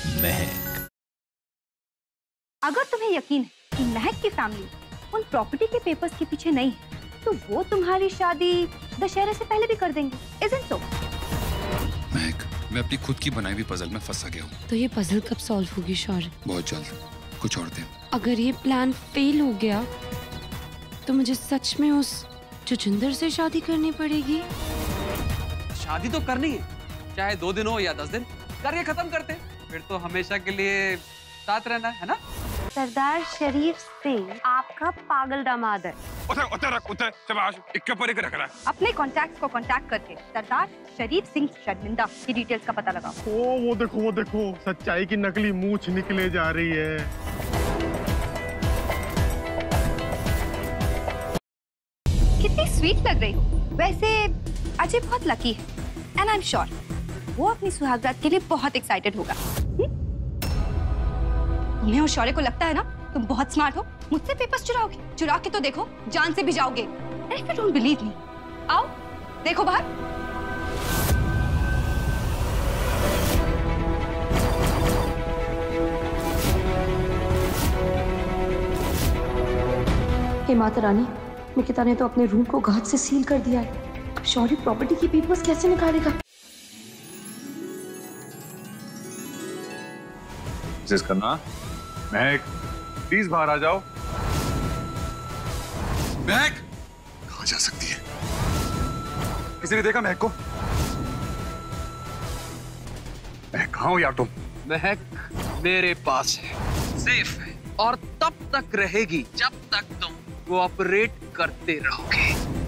महक। अगर तुम्हें यकीन है कि महक की फैमिली उन प्रॉपर्टी के पेपर्स के पीछे नहीं है, तो वो तुम्हारी शादी दशहरे से पहले भी कर देंगे, isn't so? महक, मैं अपनी खुद की बनाई हुई पजल में फंसा गया हूँ। तो ये पजल कब सॉल्व होगी शौर्य? बहुत जल्द, कुछ और दिन। अगर ये प्लान फेल हो गया तो मुझे सच में उस जुजिंदर से शादी करनी पड़ेगी। शादी तो करनी है, चाहे 2 दिन हो या 10 दिन, करके खत्म करते, फिर तो हमेशा के लिए साथ रहना है ना। सरदार शरीफ सिंह आपका पागल दामाद है। अपने कॉन्टैक्ट्स को कॉन्टैक्ट करके सरदार शरीफ सिंह शर्मिंदा की डिटेल्स का पता लगाओ। वो देखो सच्चाई की नकली मूंछ निकले जा रही है। कितनी स्वीट लग रही हो। वैसे अजय बहुत लकी है एंड आई एम श्योर वो अपनी सुहागरात के लिए बहुत एक्साइटेड होगा। तुम्हें और शौर्य को लगता है ना तुम बहुत स्मार्ट हो, मुझसे पेपर्स चुराओगे। चुरा के तो देखो, जान से भी जाओगे। If you don't believe me, आओ देखो बाहर। हे माता रानी, निकिता ने तो अपने रूम को गाज से सील कर दिया है। अब शौर्य प्रॉपर्टी की पेपर्स कैसे निकालेगा? जिस करना महक, प्लीज बाहर आ जाओ। महक कहाँ जा सकती है? किसी ने देखा महक को? महक कहाँ हो यार तुम? महक मेरे पास है, सेफ है, और तब तक रहेगी जब तक तुम कोऑपरेट करते रहोगे।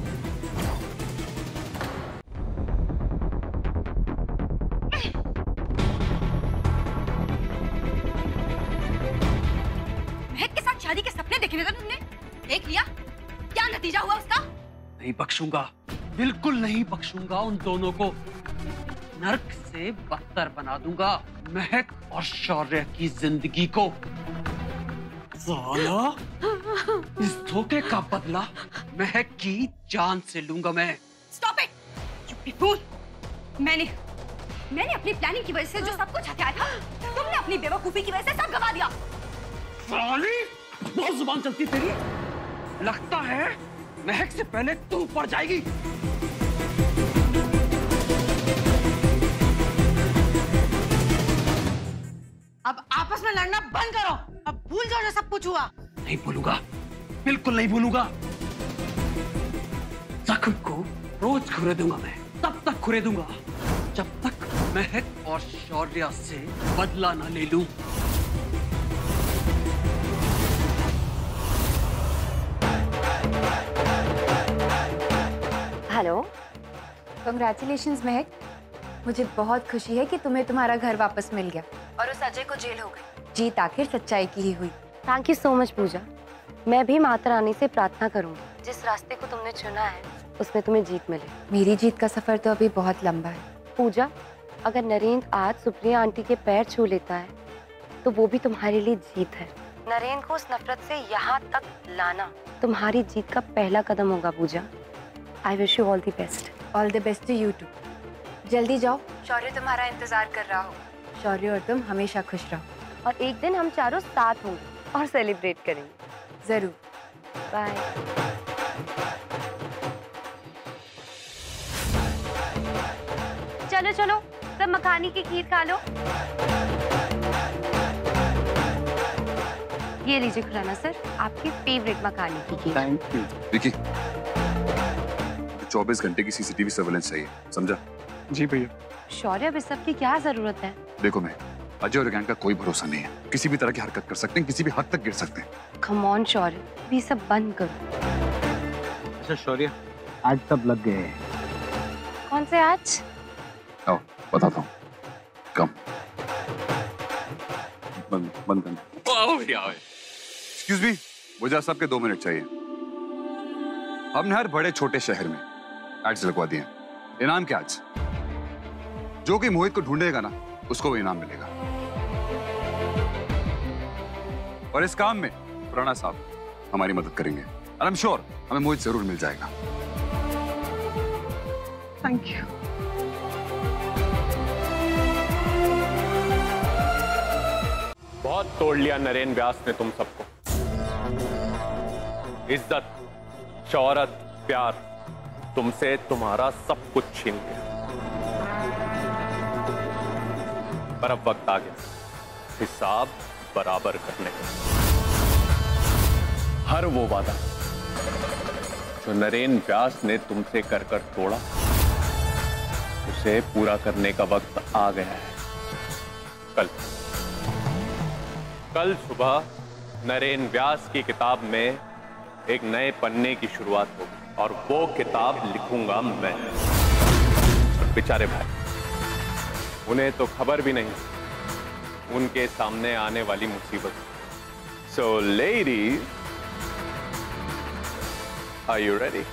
महक के साथ शादी के सपने देखे थे तुमने, देख लिया? क्या नतीजा हुआ उसका? नहीं बख्शूंगा, बिल्कुल नहीं बख्शूंगा। उन दोनों को नर्क से बदतर बना दूंगा, महक और शौर्य की जिंदगी को। साला, इस धोखे का बदला महक की जान से लूंगा मैं। Stop it, you fool. मैंने अपनी प्लानिंग की वजह से जो सब कुछ हथियाया था, तुमने अपनी बेवकूफी की वजह से सब गवा दिया। साली, बहुत जुबान चलती तेरी। लगता है महक से पहले तू पड़ जाएगी। अब आपस में लड़ना बंद करो। अब भूल जाओ जो सब कुछ हुआ। नहीं भूलूंगा, बिल्कुल नहीं भूलूंगा। जख्म को रोज खुरेदूंगा मैं, तब तक खुरेदूंगा जब तक महक और शौर्य से बदला ना ले लूं। हेलो, कंग्रेचुलेशंस महक। मुझे बहुत खुशी है कि तुम्हें तुम्हारा घर वापस मिल गया और उस अजय को जेल हो गई। जीत आखिर सच्चाई की ही हुई। Thank you so much Pooja. मैं भी माता रानी से प्रार्थना करूंगी जिस रास्ते को तुमने चुना है उसमें तुम्हें जीत मिले। मेरी जीत का सफर तो अभी बहुत लंबा है। पूजा, अगर नरेंद्र आज सुप्रिया आंटी के पैर छू लेता है तो वो भी तुम्हारे लिए जीत है। नरेंद्र को उस नफरत से यहाँ तक लाना तुम्हारी जीत का पहला कदम होगा Pooja. I wish you all the best. All the best to you too. जल्दी जाओ, शौर्य तुम्हारा इंतजार कर रहा हो। शौर्य और तुम हमेशा खुश रहो। और एक दिन हम चारों साथ होंगे और सेलिब्रेट करेंगे। जरूर। बाय। चलो चलो, सब मखानी की खीर खा लो। ये लीजिए खुराना सर, आपकी फेवरेट मखानी की खीर। Thank you. विकी, 24 घंटे की सीसीटीवी सर्वेलेंस चाहिए, समझा? जी भैया। शौर्य, अब इस सब की क्या जरूरत है? देखो मैं, अजय और गैंग का कोई भरोसा नहीं है। किसी भी तरह की हरकत कर सकते हैं, किसी भी हद तक गिर सकते हैं। कम ऑन शौर्य, ये सब बंद करो। अच्छा शौर्य, आज सब लग गए हैं। कौन से आज? आओ बताता हूँ। कम बंद कर। एक्सक्यूज मी, मुझे सबके 2 मिनट चाहिए। हमने हर बड़े छोटे शहर में एड्स लगवा दिए। इनाम क्या आज? जो कि मोहित को ढूंढेगा ना, उसको वो इनाम मिलेगा। और इस काम में राणा साहब हमारी मदद करेंगे। और आई एम श्योर हमें मोहित जरूर मिल जाएगा। Thank you. बहुत तोड़ लिया नरेन व्यास ने तुम सबको। इज्जत, शौहरत, प्यार, तुमसे तुम्हारा सब कुछ छीन लिया। पर अब वक्त आ गया हिसाब बराबर करने का। हर वो वादा जो नरेन व्यास ने तुमसे कर कर तोड़ा, उसे पूरा करने का वक्त आ गया है। कल सुबह नरेन व्यास की किताब में एक नए पन्ने की शुरुआत होगी और वो किताब लिखूंगा मैं। बेचारे भाई, उन्हें तो खबर भी नहीं उनके सामने आने वाली मुसीबत। So ladies, are you ready?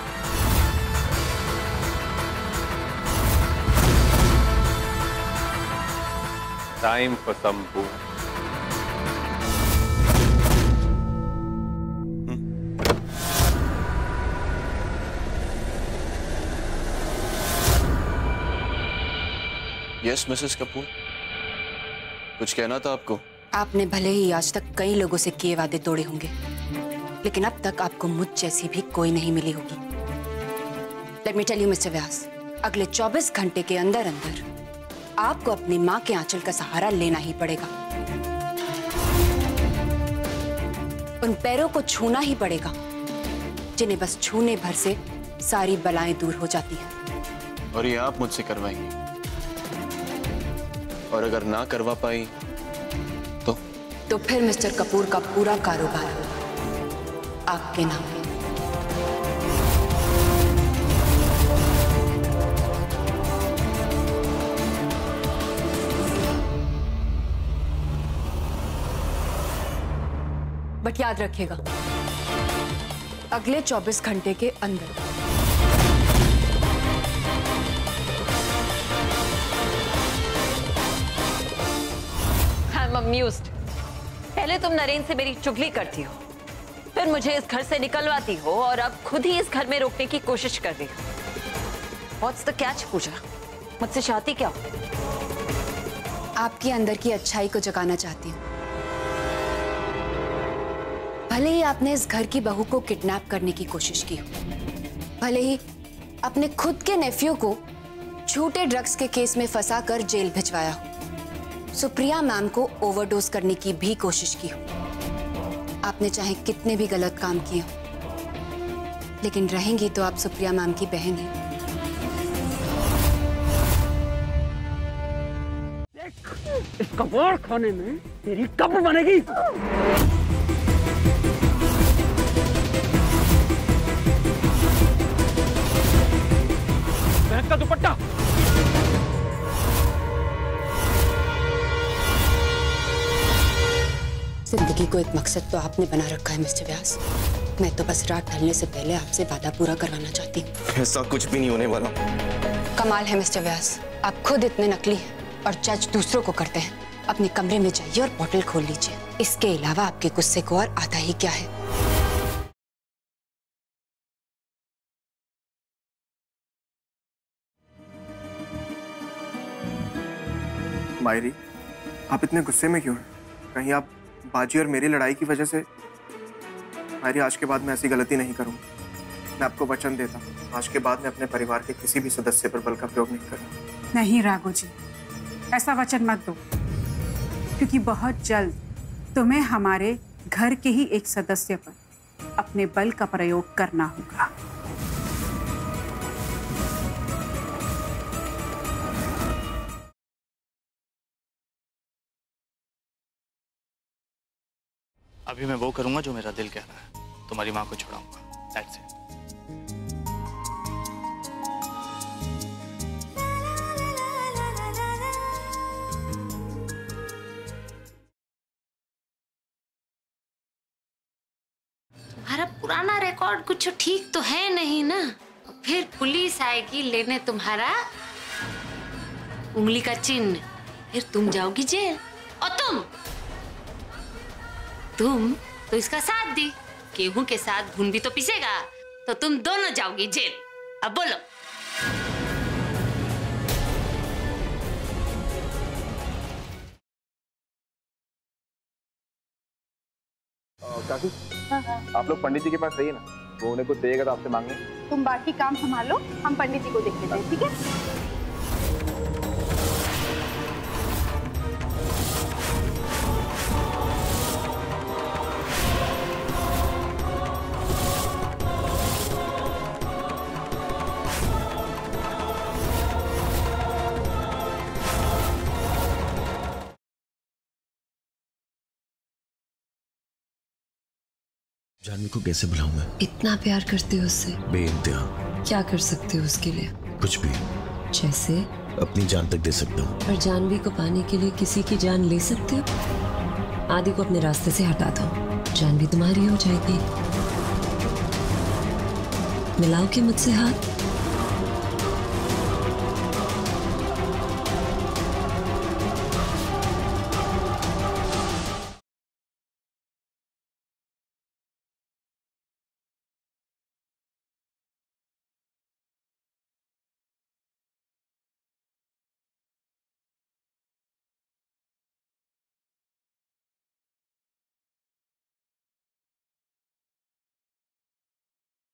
Time for some boom. Yes Mrs Kapoor, कुछ कहना था आपको? आपने भले ही आज तक कई लोगों से किए वादे तोड़े होंगे, लेकिन अब तक आपको मुझ जैसी भी कोई नहीं मिली होगी। Let me tell you Mr Vyas, अगले 24 घंटे के अंदर अंदर आपको अपनी माँ के आंचल का सहारा लेना ही पड़ेगा। उन पैरों को छूना ही पड़ेगा जिन्हें बस छूने भर से सारी बलाएं दूर हो जाती हैं। और ये आप मुझसे करवाएंगे? और अगर ना करवा पाई तो फिर मिस्टर कपूर का पूरा कारोबार आपके नाम है। बट याद रखिएगा, अगले 24 घंटे के अंदर। अम्यूज्ड। पहले तुम नरेन से मेरी चुगली करती हो, फिर मुझे इस घर से निकलवाती हो और अब खुद ही इस घर में रोकने की कोशिश कर रही हो। What's the catch पूजा? मुझसे चाहती क्या? आपके अंदर की अच्छाई को जगाना चाहती हूँ। भले ही आपने इस घर की बहू को किडनैप करने की कोशिश की हो, भले ही अपने खुद के नेफ्यू को झूठे ड्रग्स के केस में फंसा कर जेल भिजवाया हो, सुप्रिया मैम को ओवरडोज करने की भी कोशिश की हो, आपने चाहे कितने भी गलत काम किए हो, लेकिन रहेंगी तो आप सुप्रिया मैम की बहन हैं। इस कबाड़ खाने में तेरी कब बनेगी? महक का दुपट्टा। जिंदगी को एक मकसद तो आपने बना रखा है मिस्टर व्यास। मैं तो बस रात ढलने से पहले आपसे वादा पूरा करवाना चाहती हूँ। ऐसा कुछ भी नहीं होने वाला। कमाल है मिस्टर व्यास, आप खुद इतने नकली हैं और जज दूसरों को करते हैं। अपने कमरे में जाइए और बॉटल खोल लीजिए। इसके अलावा आपके गुस्से को और आता ही क्या है। मायरी, आप इतने गुस्से में क्यों हैं? कहीं आप बाजी और मेरी लड़ाई की वजह से? मायरी, आज के बाद मैं ऐसी गलती नहीं करूंगा। मैं आपको वचन देता हूँ, आज के बाद मैं अपने परिवार के किसी भी सदस्य पर बल का प्रयोग नहीं करूंगा। नहीं राघव जी, ऐसा वचन मत दो, क्योंकि बहुत जल्द तुम्हें हमारे घर के ही एक सदस्य पर अपने बल का प्रयोग करना होगा। अभी मैं वो करूंगा जो मेरा दिल कह रहा है। तुम्हारी माँ को छुड़ाऊंगा। That's it. हमारा पुराना रिकॉर्ड कुछ ठीक तो है नहीं ना। फिर पुलिस आएगी लेने तुम्हारा उंगली का चिन्ह, फिर तुम जाओगी जेल। और तुम तो इसका साथ दी। गेहूं के साथ घुन भी तो पिसेगा, तो तुम दोनों जाओगी जेल। अब बोलो। काकी, आप लोग पंडित जी के पास रहिए ना, वो उन्हें कुछ देगा तो आपसे मांगे। तुम बाकी काम संभालो, हम पंडित जी को देख लेते हैं, ठीक है? जानवी को कैसे बुलाऊं मैं? इतना प्यार करते हो उससे? बेइंतहा। क्या कर सकते हो उसके लिए? कुछ भी। जैसे? अपनी जान तक दे सकता हूँ। पर जानवी को पाने के लिए किसी की जान ले सकते हो? आदि को अपने रास्ते से हटा दो, जानवी तुम्हारी हो जाएगी। मिलाओ कि मुझसे हाथ?